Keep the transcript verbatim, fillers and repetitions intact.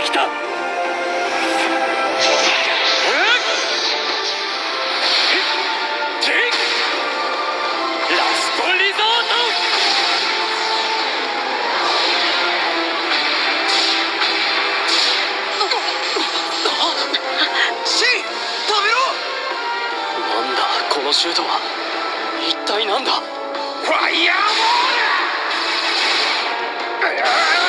きた。このシュートは一体なんだ。ファイヤーボール。